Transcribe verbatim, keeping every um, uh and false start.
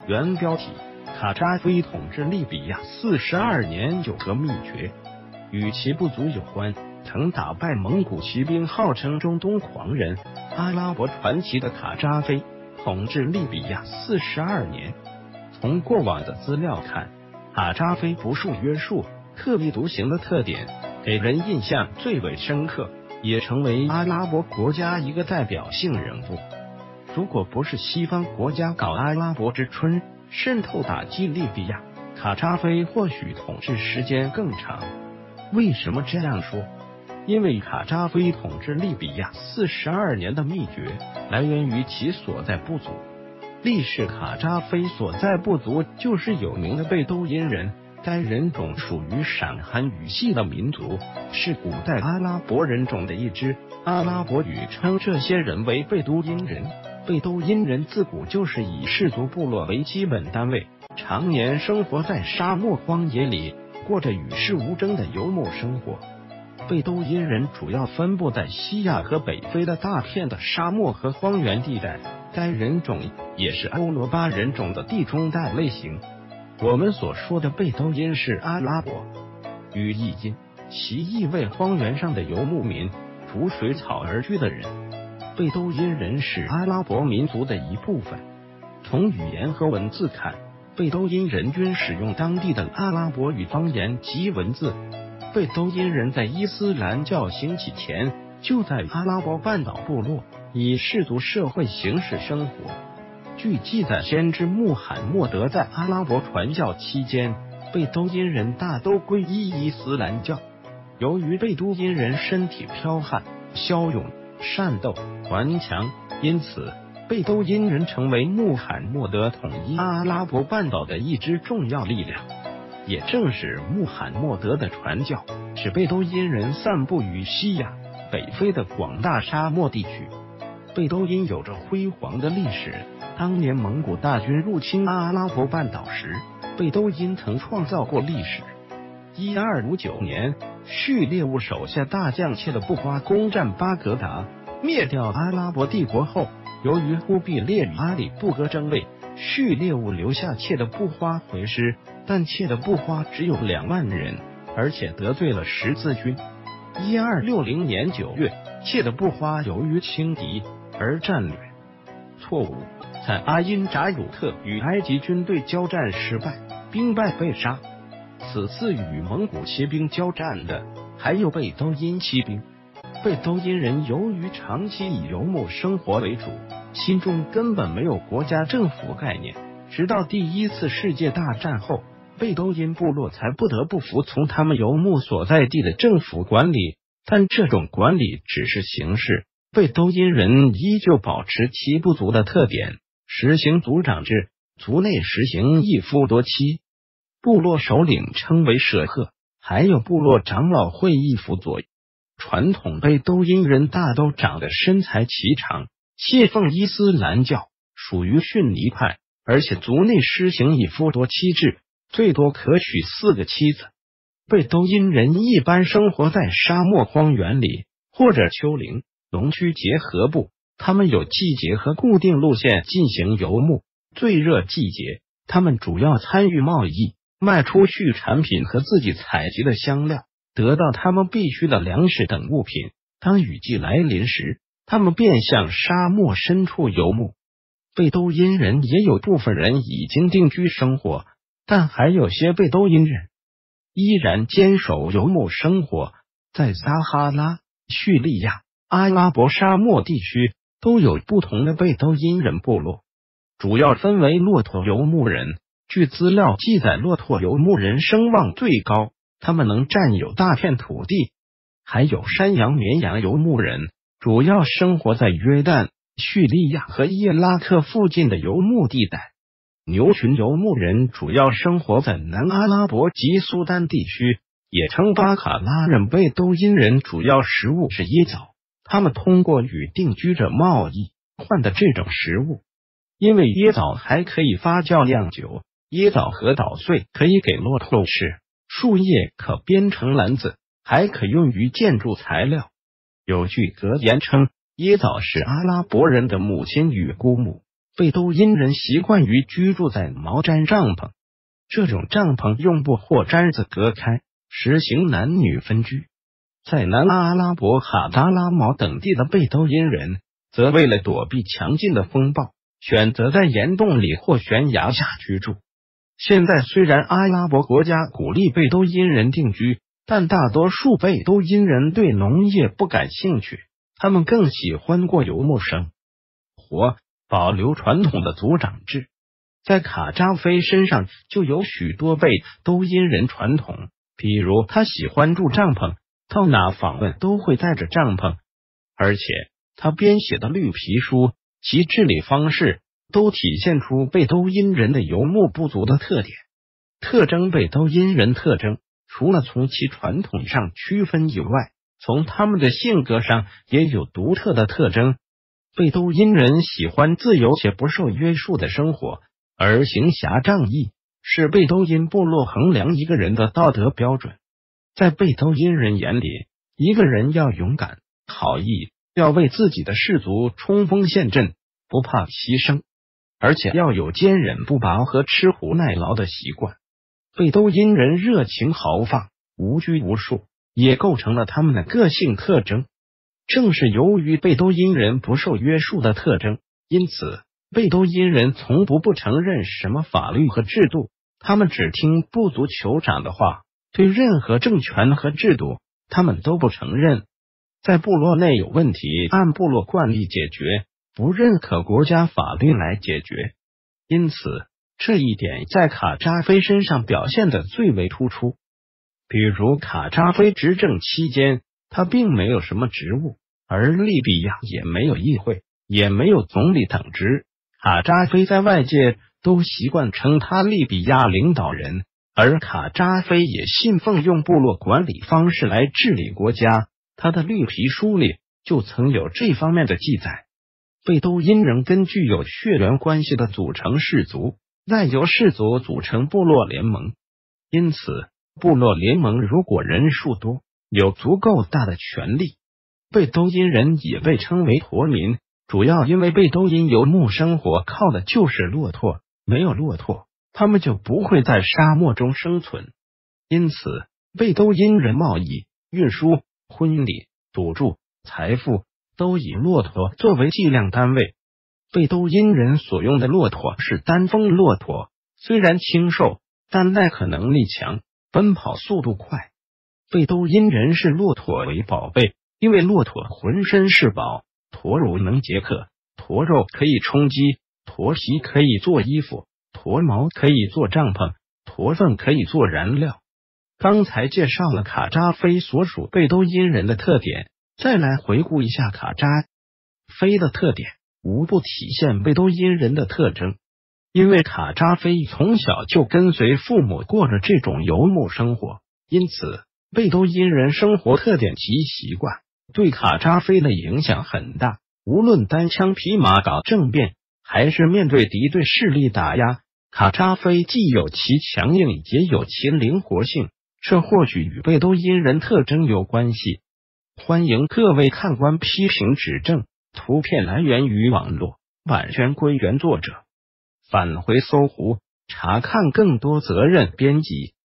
原标题：卡扎菲统治利比亚四十二年有个秘诀，与其部族有关。曾打败蒙古骑兵，号称中东狂人，阿拉伯传奇的卡扎菲统治利比亚四十二年。从过往的资料看，卡扎菲不受约束、特立独行的特点给人印象最为深刻，也成为阿拉伯国家一个代表性人物。如果不是西方国家搞阿拉伯之春，渗透打击利比亚，卡扎菲或许统治时间更长。为什么这样说？因为卡扎菲统治利比亚四十二年的秘诀来源于其所在部族。历史卡扎菲所在部族就是有名的贝都因人，该人种属于闪寒语系的民族，是古代阿拉伯人种的一支。阿拉伯语称这些人为贝都因人。贝都因人自古就是以氏族部落为基本单位，常年生活在沙漠荒野里，过着与世无争的游牧生活。贝都因人主要分布在西亚和北非的大片的沙漠和荒原地带，该人种也是欧罗巴人种的地中带类型。我们所说的贝都因是阿拉伯语译因，其意为荒原上的游牧民，逐水草而居的人。贝都因人是阿拉伯民族的一部分。从语言和文字看，贝都因人均使用当地的阿拉伯语方言及文字。贝都因人在伊斯兰教兴起前，就在阿拉伯半岛部落以氏族社会形式生活。据记载，先知穆罕默德在阿拉伯传教期间，贝都因人大都皈依伊斯兰教。由于贝都因人身体剽悍、骁勇、善斗、顽强，因此贝都因人成为穆罕默德统一阿拉伯半岛的一支重要力量。也正是穆罕默德的传教，使贝都因人散布于西亚、北非的广大沙漠地区。贝都因有着辉煌的历史。当年蒙古大军入侵阿拉伯半岛时，贝都因曾创造过历史。一二五九年，叙列兀手下大将切的布花攻占巴格达，灭掉阿拉伯帝国后，由于忽必烈与阿里不哥争位，叙列兀留下切的布花回师，但切的布花只有两万人，而且得罪了十字军。一二六零年九月，切的布花由于轻敌而战略错误，在阿因扎鲁特与埃及军队交战失败，兵败被杀。此次与蒙古骑兵交战的还有贝都因骑兵。贝都因人由于长期以游牧生活为主，心中根本没有国家政府概念。直到第一次世界大战后，贝都因部落才不得不服从他们游牧所在地的政府管理，但这种管理只是形式。贝都因人依旧保持其部族的特点，实行族长制，族内实行一夫多妻，部落首领称为舍赫，还有部落长老会一辅佐。传统贝都因人大都长得身材颀长，信奉伊斯兰教，属于逊尼派，而且族内施行一夫多妻制，最多可娶四个妻子。贝都因人一般生活在沙漠荒原里，或者丘陵、农区结合部，他们有季节和固定路线进行游牧。最热季节，他们主要参与贸易，卖出畜产品和自己采集的香料，得到他们必需的粮食等物品。当雨季来临时，他们便向沙漠深处游牧。贝都因人也有部分人已经定居生活，但还有些贝都因人依然坚守游牧生活。在撒哈拉、叙利亚、阿拉伯沙漠地区都有不同的贝都因人部落，主要分为骆驼游牧人。据资料记载，骆驼游牧人声望最高，他们能占有大片土地。还有山羊、绵羊游牧人，主要生活在约旦、叙利亚和伊拉克附近的游牧地带。牛群游牧人主要生活在南阿拉伯及苏丹地区，也称巴卡拉人。贝都因人主要食物是椰枣，他们通过与定居者贸易换的这种食物。因为椰枣还可以发酵酿酒，椰枣和捣碎可以给骆驼吃，树叶可编成篮子，还可用于建筑材料。有句格言称，椰枣是阿拉伯人的母亲与姑母。 贝都因人习惯于居住在毛毡帐篷，这种帐篷用布或毡子隔开，实行男女分居。在南阿拉伯哈达拉毛等地的贝都因人，则为了躲避强劲的风暴，选择在岩洞里或悬崖下居住。现在虽然阿拉伯国家鼓励贝都因人定居，但大多数贝都因人对农业不感兴趣，他们更喜欢过游牧生活，保留传统的族长制。在卡扎菲身上就有许多贝都因人传统，比如他喜欢住帐篷，到哪访问都会带着帐篷，而且他编写的绿皮书其治理方式都体现出贝都因人的游牧部族的特点。特征贝都因人特征除了从其传统上区分以外，从他们的性格上也有独特的特征。贝都因人喜欢自由且不受约束的生活，而行侠仗义是贝都因部落衡量一个人的道德标准。在贝都因人眼里，一个人要勇敢、好义，要为自己的氏族冲锋陷阵，不怕牺牲，而且要有坚忍不拔和吃苦耐劳的习惯。贝都因人热情豪放、无拘无束，也构成了他们的个性特征。正是由于贝都因人不受约束的特征，因此贝都因人从不不承认什么法律和制度，他们只听部族酋长的话，对任何政权和制度他们都不承认。在部落内有问题按部落惯例解决，不认可国家法律来解决。因此这一点在卡扎菲身上表现得最为突出。比如卡扎菲执政期间，他并没有什么职务，而利比亚也没有议会，也没有总理等职。卡扎菲在外界都习惯称他利比亚领导人，而卡扎菲也信奉用部落管理方式来治理国家。他的绿皮书里就曾有这方面的记载。贝都因人根据有血缘关系的组成氏族，再由氏族组成部落联盟。因此部落联盟如果人数多，有足够大的权力。贝都因人也被称为驼民，主要因为贝都因游牧生活靠的就是骆驼，没有骆驼，他们就不会在沙漠中生存。因此贝都因人贸易、运输、婚礼、赌注、财富都以骆驼作为计量单位。贝都因人所用的骆驼是单峰骆驼，虽然轻瘦，但耐渴能力强，奔跑速度快。贝都因人视骆驼为宝贝，因为骆驼浑身是宝，驼乳能解渴，驼肉可以充饥，驼皮可以做衣服，驼毛可以做帐篷，驼粪可以做燃料。刚才介绍了卡扎菲所属贝都因人的特点，再来回顾一下卡扎菲的特点，无不体现贝都因人的特征。因为卡扎菲从小就跟随父母过着这种游牧生活，因此贝都因人生活特点及习惯对卡扎菲的影响很大。无论单枪匹马搞政变，还是面对敌对势力打压，卡扎菲既有其强硬，也有其灵活性，这或许与贝都因人特征有关系。欢迎各位看官批评指正，图片来源于网络，版权归原作者。返回搜狐，查看更多责任编辑。